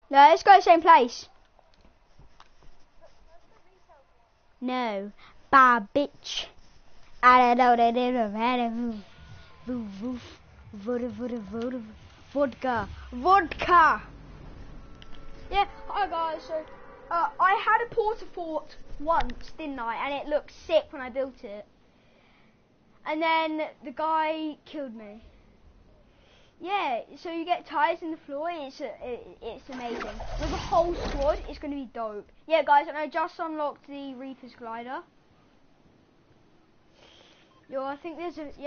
No, let's go to the same place. No. Bah, bitch. I don't know that Vodka. Yeah, hi guys. So, I had a porta fort once, didn't I? And it looked sick when I built it. And then the guy killed me. Yeah, so you get tires in the floor, and it's amazing. With a whole squad, it's going to be dope. Yeah, guys, and I just unlocked the Reaper's Glider. Yo, I think there's a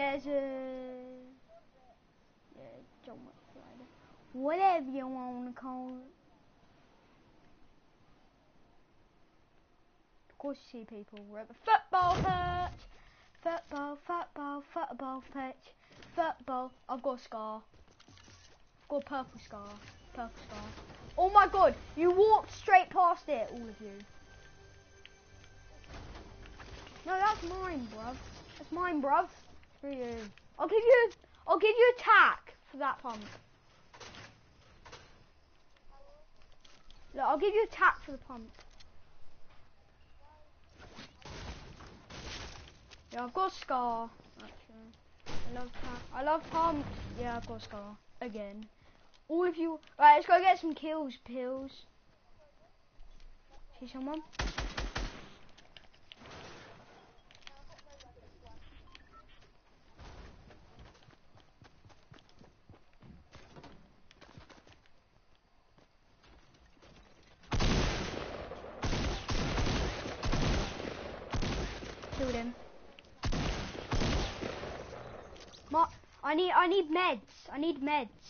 John Wick Glider. Whatever you want to call it. Of course you see people. We're at the football pitch. Football pitch. Football. I've got a scar. I've got a purple scar. Oh my god, you walked straight past it, all of you. No, that's mine, bruv. That's mine, bruv. For you. I'll give you a tack for that pump. Look, I'll give you a tack for the pump. Yeah, I've got a scar. Actually, I love pumps. Yeah, I've got a scar again. All of you. Right, let's go get some kills. See someone? Killed him. I need meds. I need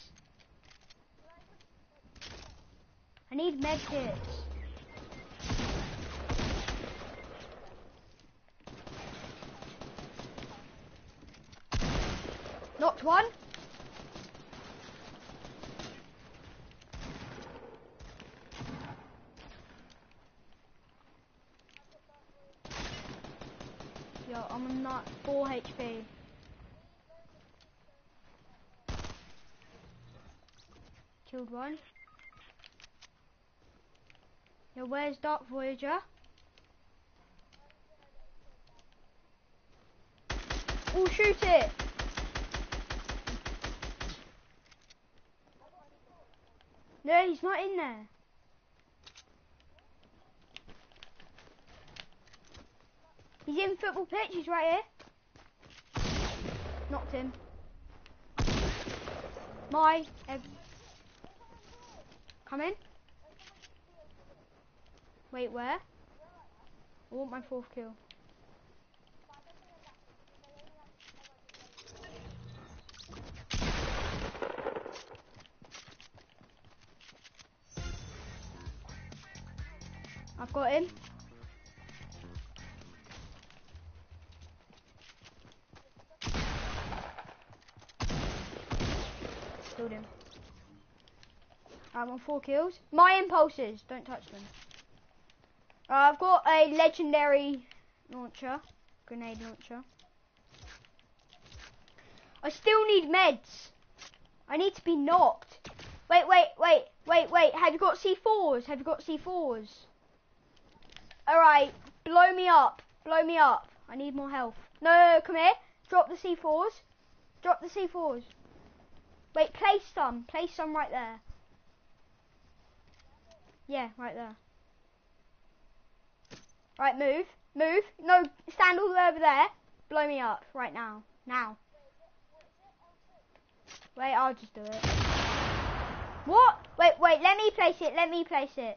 med kits. Knocked one. Yo, I'm not 4 HP. Killed one. Yo, where's Dark Voyager? Oh, shoot it! No, he's not in there. He's in football pitch, he's right here. Knocked him. Come in. Wait, where? I want my 4th kill. I've got him. Killed him. I'm on 4 kills. My impulses, don't touch them. I've got a legendary launcher, grenade launcher. I still need meds. I need to be knocked. Wait. Have you got C4s? Alright, blow me up. I need more health. No, come here. Drop the C4s. Wait, place some right there. Yeah, right there. Right, move. No, stand all the way over there. Blow me up right now. Wait, I'll just do it. What? Wait, let me place it.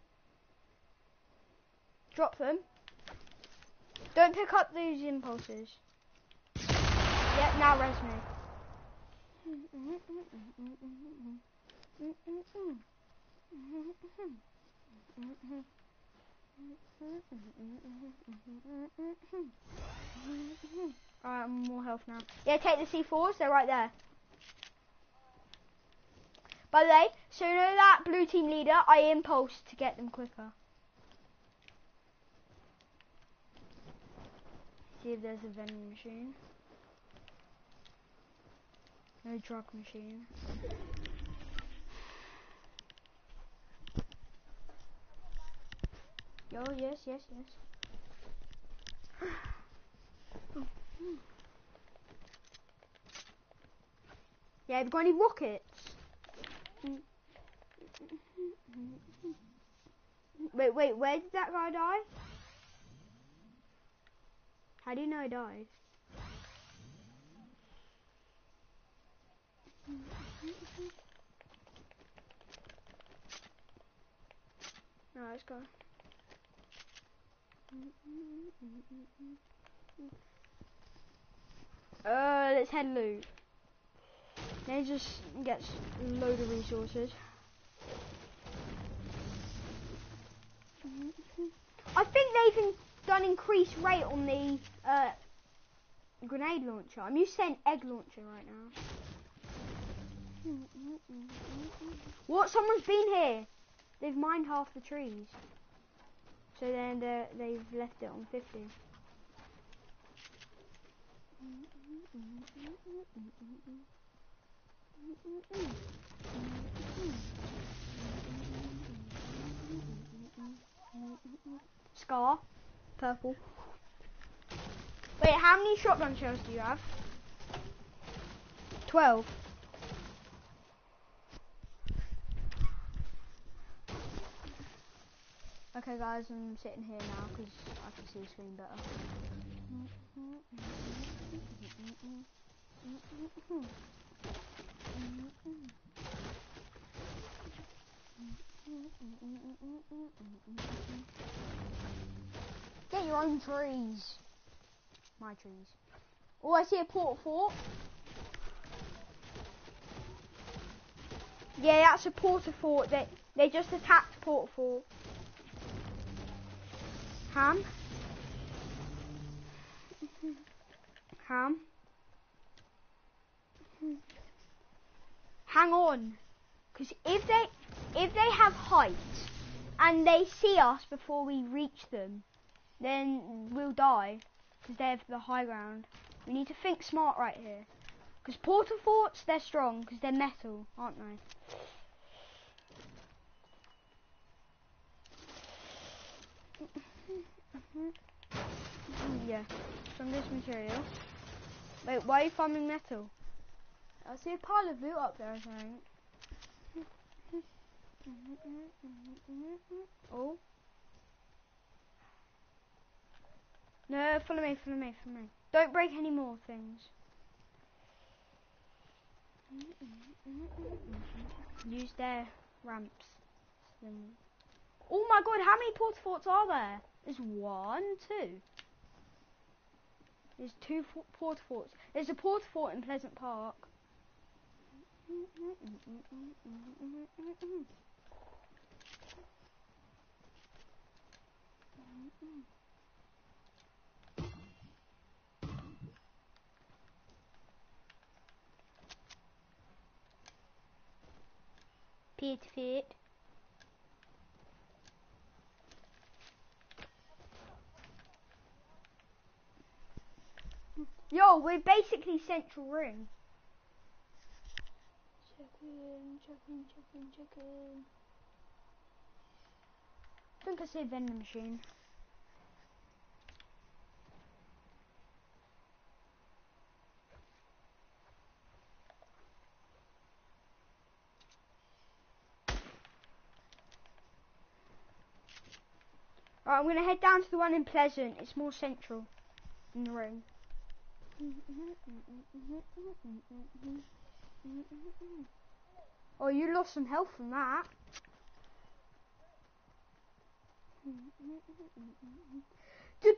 Drop them. Don't pick up those impulses. Yep, now res me. Alright, I'm more health now. Yeah, take the C4s, they're right there. By the way, so you know that blue team leader, I impulsed to get them quicker. See if there's a vending machine. No drug machine. Yo, yes. Yeah, have you got any rockets? Wait, where did that guy die? How do you know he died? No, let's go. Let's head loot. Then just gets a load of resources. I think they've done increased rate on the grenade launcher. I'm using egg launcher right now. What? Someone's been here. They've mined half the trees. So then they've left it on 50. Scar. Purple. Wait, how many shotgun shells do you have? 12. Okay guys, I'm sitting here now because I can see the screen better. Get your own trees. My trees. Oh, I see a port fort. Yeah, that's a porta fort. They just attacked port fort. Ham. Hang on, because if they have height and they see us before we reach them, then we'll die because they have the high ground. We need to think smart right here. Because portal forts, they're strong because they're metal, aren't they? Yeah, strongest material. Wait, why are you farming metal? I see a pile of loot up there, I think. Oh. No, follow me. Don't break any more things. Use their ramps. Oh my god, how many porta forts are there? There's 1, 2. There's 2 porta forts. There's a porta fort in Pleasant Park. Pit fit. Yo, we're basically Central Ring. Checking. I think I see a vending machine. Alright, I'm gonna head down to the one in Pleasant. It's more central in the ring. Oh, you lost some health from that. Do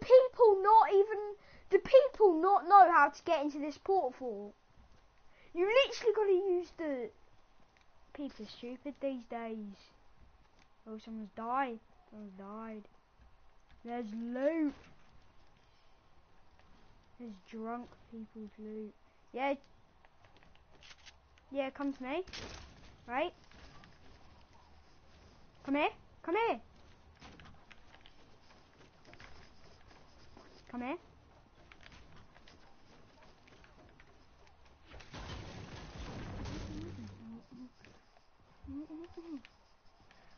people not know how to get into this port fort? You literally gotta use the... People are stupid these days. Oh, someone's died. There's loot. There's drunk people's loot. Yeah. Yeah, come to me. Right? Come here. Come here.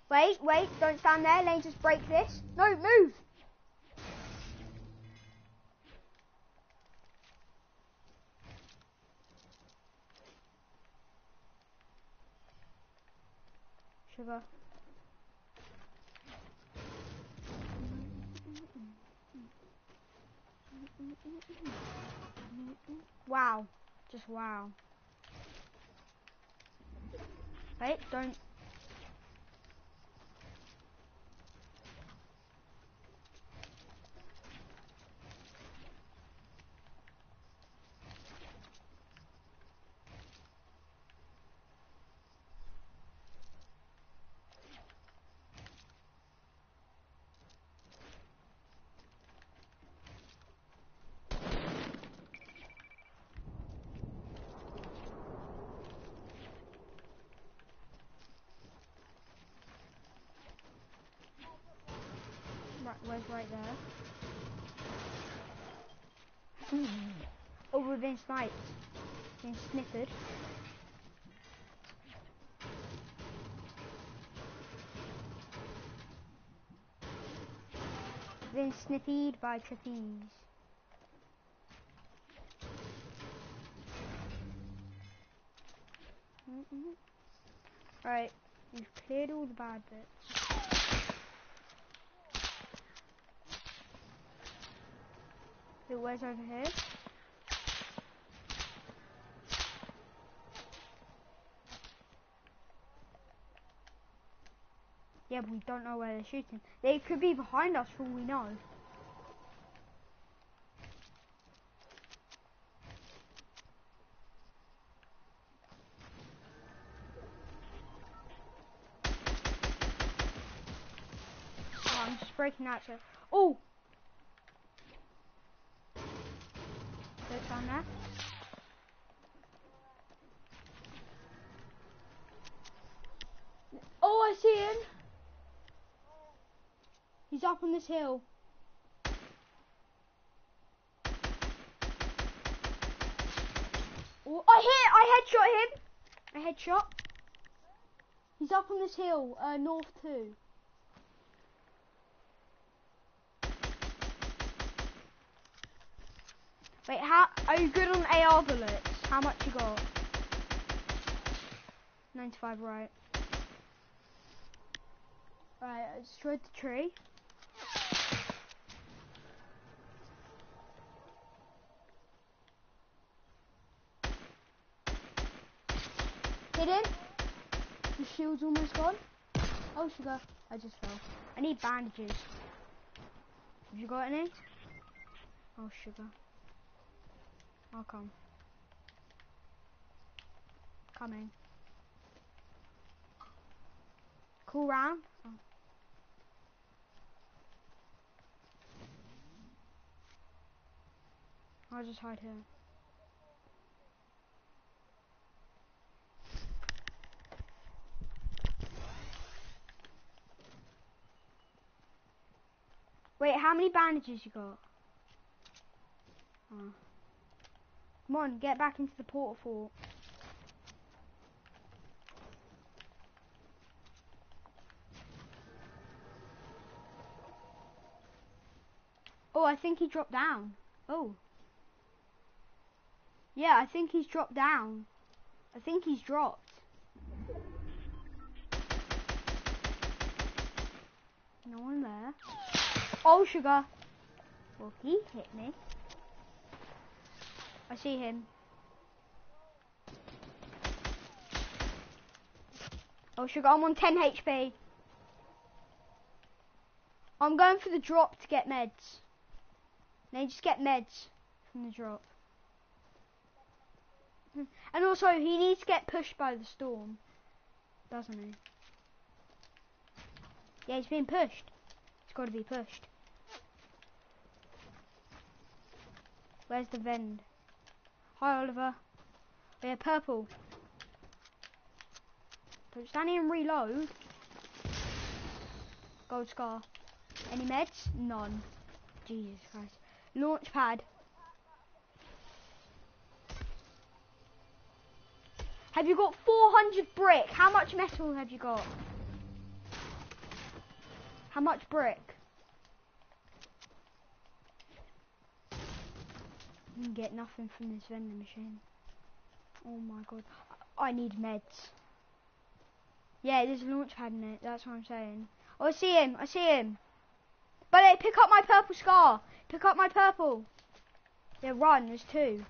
Wait, don't stand there. Lane, just break this. No, move. Sugar. Wow. Just wow. Wait, don't. Right, where's right there? Oh, we've been sniped. Been sniffered. Been sniffied by trapeze. Right, we've cleared all the bad bits. So where's over here? Yeah, but we don't know where they're shooting. They could be behind us for all we know. Oh, I'm just breaking out so. Oh! There's down there. Oh, I see him! He's up on this hill. Oh, I headshot him! I headshot. He's up on this hill, north 2. Wait, how are you good on AR bullets? How much you got? 95, right. Right, I destroyed the tree. Hit him. His shield's almost gone. Oh, sugar. I just fell. I need bandages. Have you got any? Oh, sugar. I'll come. Coming. Cool round. Oh. I'll just hide here. Wait, how many bandages you got? Oh. Come on, get back into the portal fort. Oh, I think he dropped down. Oh. Yeah, I think he's dropped down. I think he's dropped. No one there. Oh, sugar. Well, he hit me. I see him. Oh, sugar, I'm on 10 HP. I'm going for the drop to get meds. They just get meds from the drop. And also, he needs to get pushed by the storm. Doesn't he? Yeah, he's being pushed. He's got to be pushed. Where's the vend? Hi, Oliver. We have purple. Don't stand here and reload. Gold scar. Any meds? None. Jesus Christ. Launch pad. Have you got 400 brick? How much metal have you got? How much brick? You can get nothing from this vending machine. Oh my god. I need meds. Yeah, there's a launch pad in it. That's what I'm saying. Oh, I see him. I see him. But hey, pick up my purple scar. Pick up my purple. Yeah, run. There's two.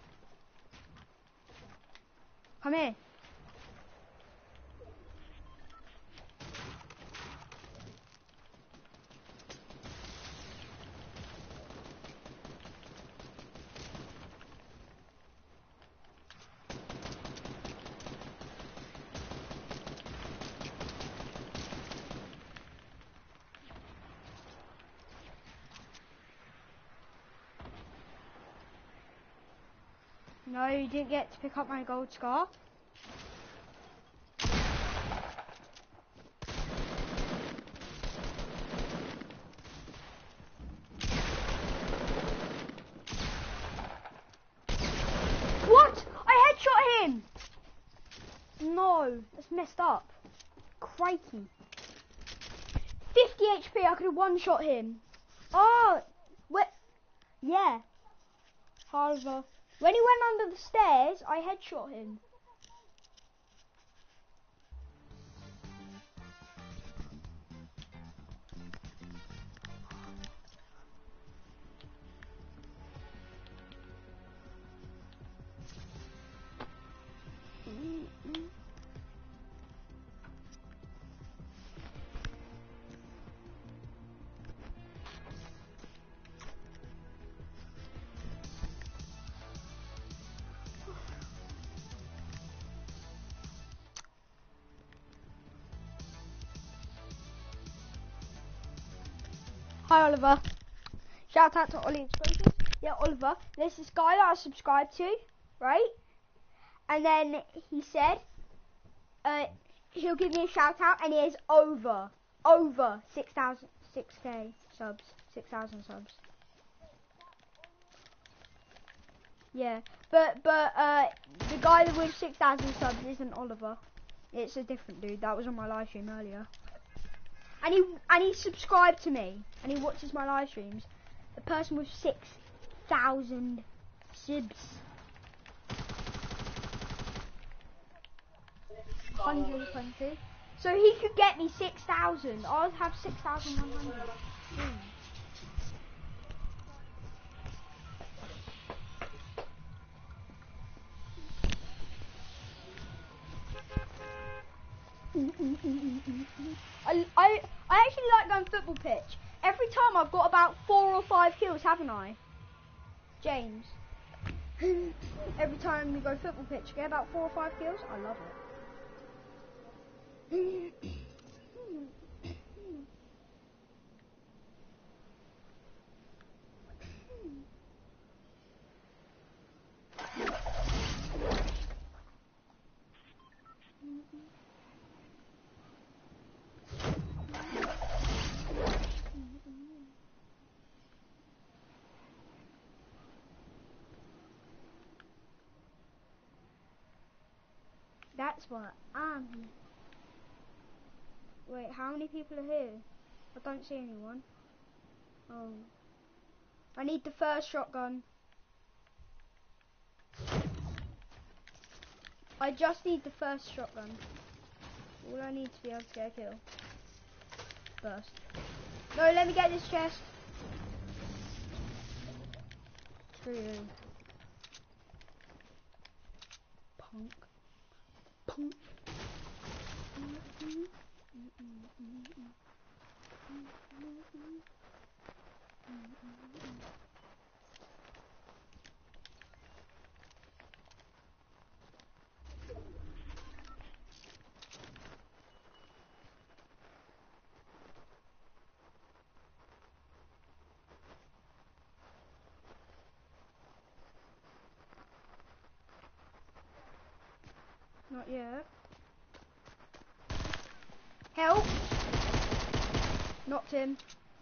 Come here. No, you didn't get to pick up my gold scar. What? I headshot him! No, that's messed up. Crikey. 50 HP, I could have one-shot him. Oh, what? Yeah. However, when he went under the stairs, I headshot him. Hi Oliver. Shout out to Ollie Explosions. Yeah, Oliver, there's this guy that I subscribed to, right? And then he said he'll give me a shout out, and he has over 6K subs, 6,000 subs. Yeah, but the guy that with 6,000 subs isn't Oliver. It's a different dude. That was on my live stream earlier. And he subscribed to me, and he watches my live streams. The person with 6,000 subs. 120. So he could get me 6,000. I'll have 6,100. I actually like going football pitch. Every time I've got about 4 or 5 kills, haven't I? James. Every time we go football pitch, I get about 4 or 5 kills. I love it. That's what I'm. Wait, how many people are here? I don't see anyone. Oh. I need the first shotgun. I just need the first shotgun. All I need to be able to get a kill. First. No, let me get this chest. Screw you. Punk. Punk. Not yet. Help! Knocked him.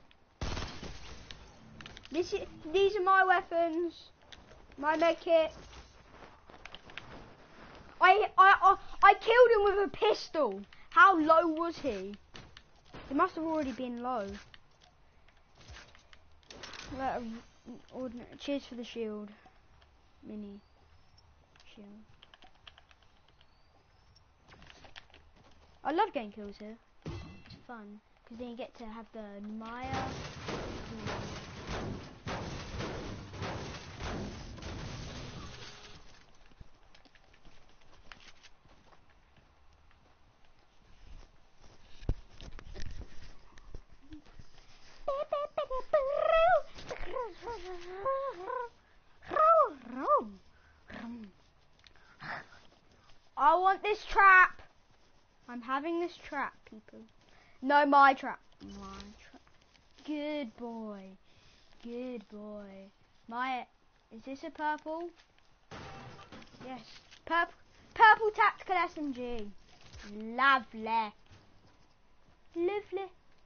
These are my weapons. My med kit. I killed him with a pistol. How low was he? He must have already been low. Cheers for the shield. Mini shield. I love getting kills here. It's fun. Because then you get to have the Maya. I want this trap. I'm having this trap, people. No, my trap. My trap. Good boy. Good boy. Is this a purple? Yes. Purple tactical SMG. Lovely. Lovely.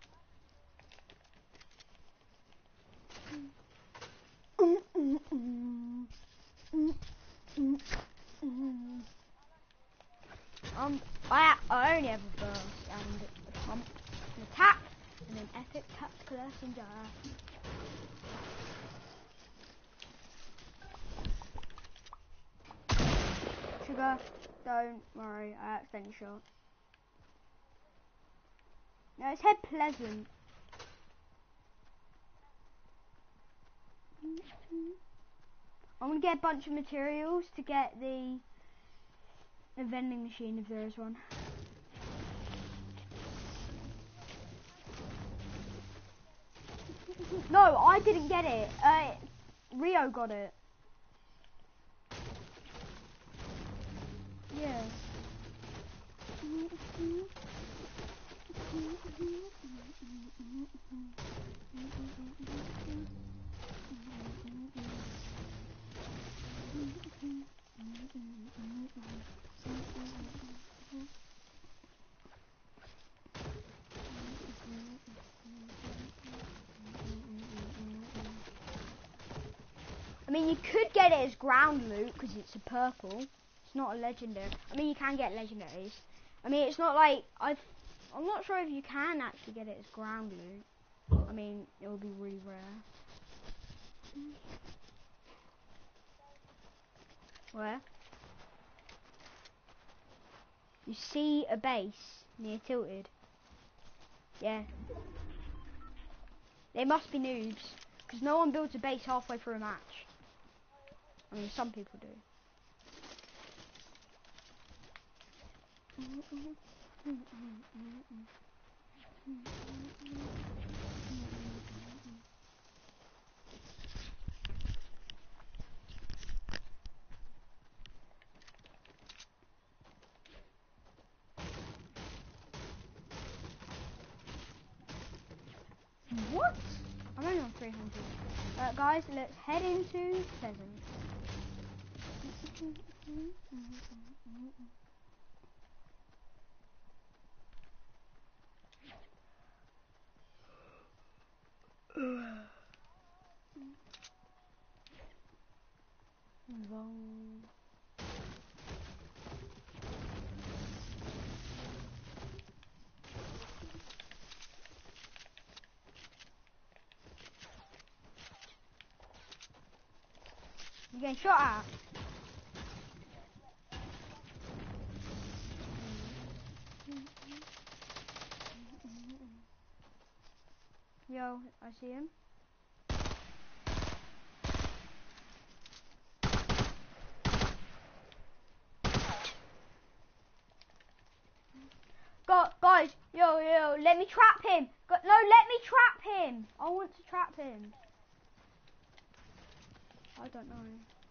I only have a burst and a pump, an attack, and an epic tactical SMG. Sugar, don't worry, I accidentally shot. No, it's head pleasant. I'm gonna get a bunch of materials to get the vending machine if there is one. No, I didn't get it. Rio got it. Yeah. I mean, you could get it as ground loot because it's a purple. It's not a legendary. I mean, you can get legendaries. I mean, it's not like I'm not sure if you can actually get it as ground loot. I mean, it will be really rare. Where? You see a base near Tilted? Yeah. They must be noobs because no one builds a base halfway through a match. I mean, some people do. What? I'm only on 300. Guys, let's head into Pleasant. Wrong. You're getting shot at. Yo, I see him. Guys, yo, let me trap him. No, let me trap him. I want to trap him. I don't know.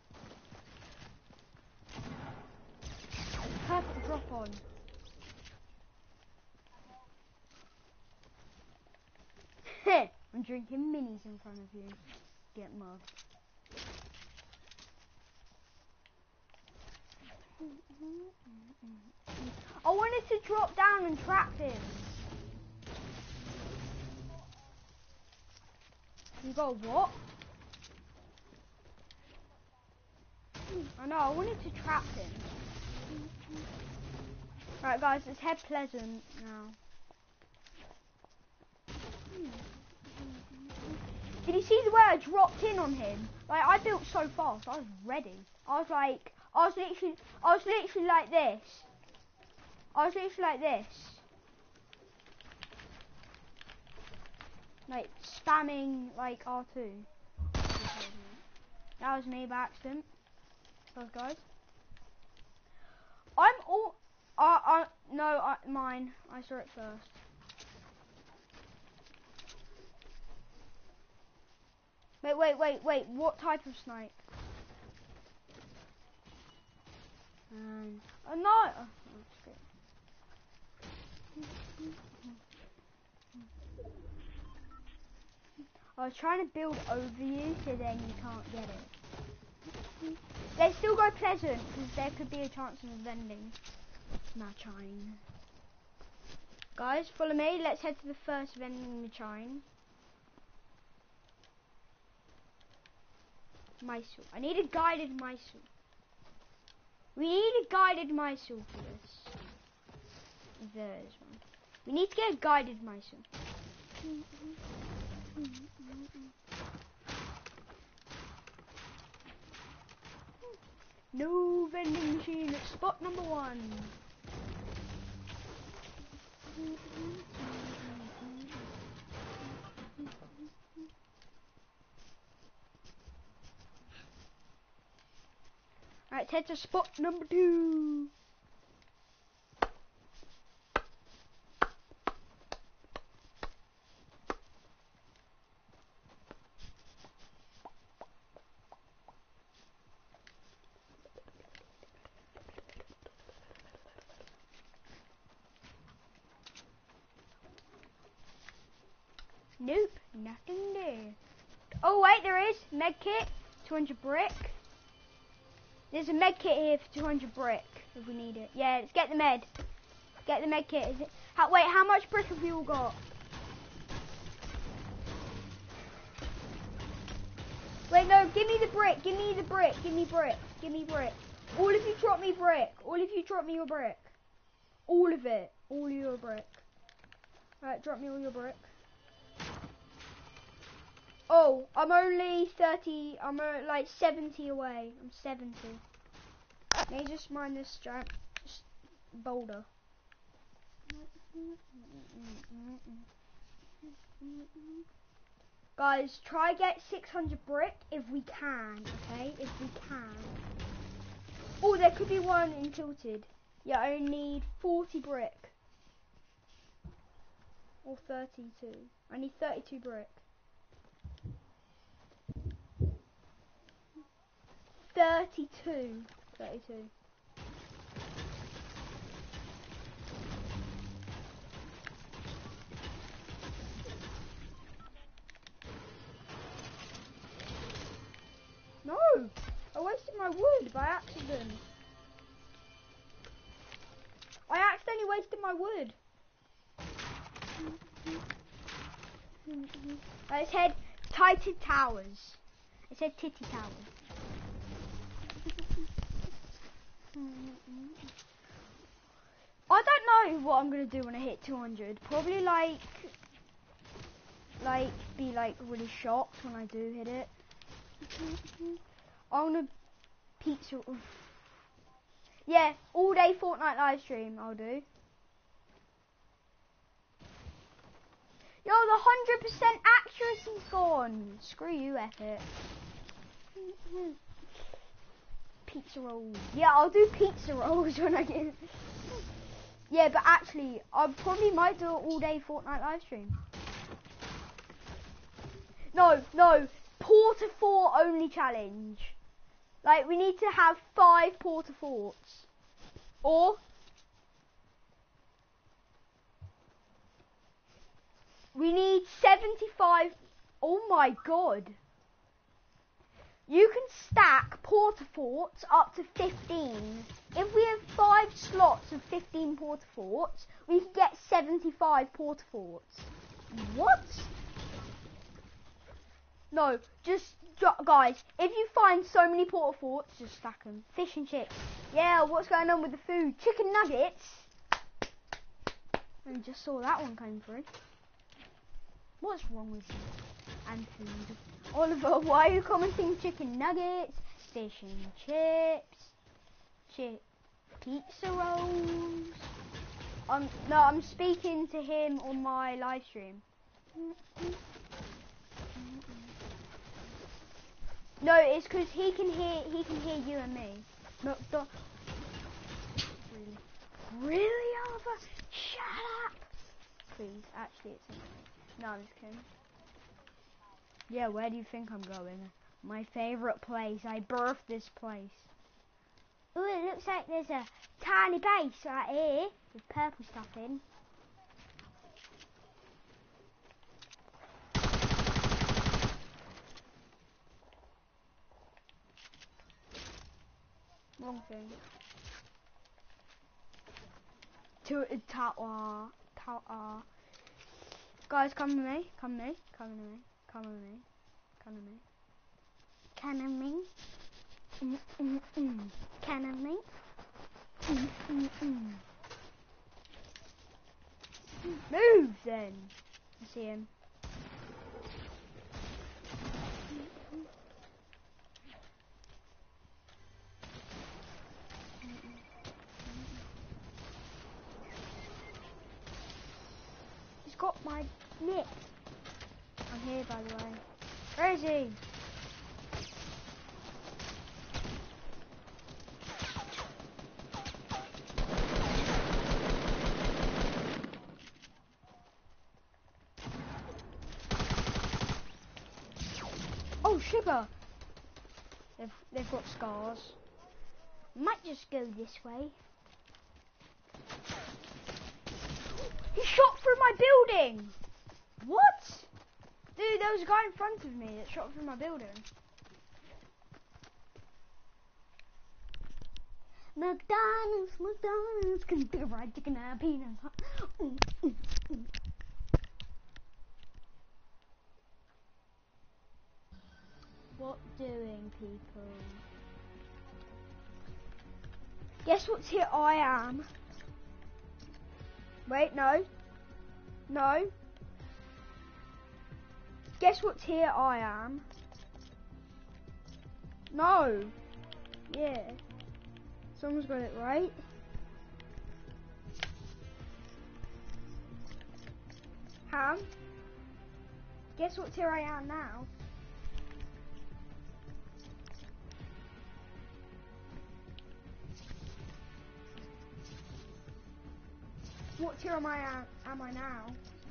Perfect drop on. I'm drinking minis in front of you. Get mugged. I wanted to drop down and trap him. You got what? I know, I wanted to trap him. Right guys, let's head Pleasant now. Did you see the way I dropped in on him? Like, I built so fast. I was ready. I was literally like this. I was literally like this. Like, spamming, like, R2. That was me by accident. Those guys. Mine. I saw it first. Wait. What type of snipe? No. Oh, that's good. I was trying to build over you, so then you can't get it. Let's still go Pleasant, because there could be a chance of a vending machine. Guys, follow me. Let's head to the first vending machine. Mysore. I need a guided Mysore. We need a guided Mysore for this. There's one. We need to get a guided Mysore. No vending machine at spot number 1. Alright, head to spot number 2. Nope, nothing there. Oh wait, there is medkit, 200 brick. There's a medkit here for 200 brick if we need it. Yeah, let's get the med. Get the medkit. Is it? Wait, how much brick have we all got? Wait, no, give me the brick. Give me the brick. Give me brick. Give me brick. All of you drop me brick. All of you drop me your brick. All of it. All your brick. Alright, drop me all your brick. Oh, I'm only 30, I'm like 70 away. I'm 70. Let me just mine this giant boulder. Guys, try get 600 brick if we can, okay? If we can. Oh, there could be one in tilted. Yeah, I need 40 brick. Or 32. I need 32 brick. 32. No! I wasted my wood by accident. I accidentally wasted my wood. It said Titan Towers. It said Titty Towers. I don't know what I'm gonna do when I hit 200. Probably like be like really shocked when I do hit it. I'm gonna pizza. Yeah, all day Fortnite live stream I'll do. Yo, the 100% accuracy's gone. Screw you, Epic. Pizza rolls. Yeah, I'll do pizza rolls when I get. Yeah, but actually, I probably might do it all day Fortnite live stream. No, Porta Fort only challenge. Like, we need to have 5 Porta Forts. Or we need 75. Oh my god. You can stack Porta Forts up to 15. If we have 5 slots of 15 Porta Forts, we can get 75 Porta Forts. What? No, just, guys, if you find so many Porta Forts, just stack them. Fish and chips. Yeah, what's going on with the food? Chicken nuggets? I just saw that one coming through. What's wrong with you? and food. Oliver, why are you commenting chicken nuggets, fish and chips, pizza rolls? No, I'm speaking to him on my live stream. No, it's because he can hear you and me. Really, Oliver? Shut up! Please, actually, it's annoying. No, I'm just kidding. Yeah, where do you think I'm going? My favourite place. I birthed this place. Ooh, it looks like there's a tiny base right here with purple stuff in. Wrong thing. Tower. Guys, come with me. Come with me. Come with me. Come with me. Come with me. Come with me. Come with me. Move then. I see him. He's got my nick. I'm here, by the way. Where is he? Oh, sugar. They've got scars. Might just go this way. He shot through my building. What? Dude, there was a guy in front of me that shot through my building. McDonald's, Kentucky Fried Chicken and peanuts. What doing, people? Guess what tier I am? Wait, no. No. Guess what tier I am? No. Yeah. Someone's got it right. Ham. Guess what tier I am now? What tier am I now?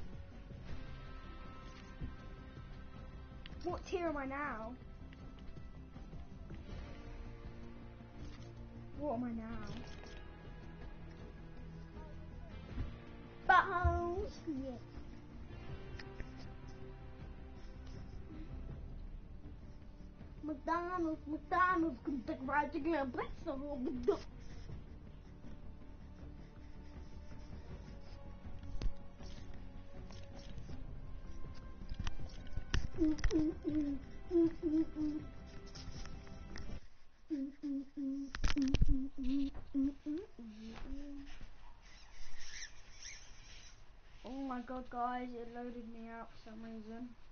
What tier am I now? What am I now? Buttholes. Yeah. McDonald's, Kentucky Fried Chicken and breakfast. Oh my god, guys, it loaded me out for some reason.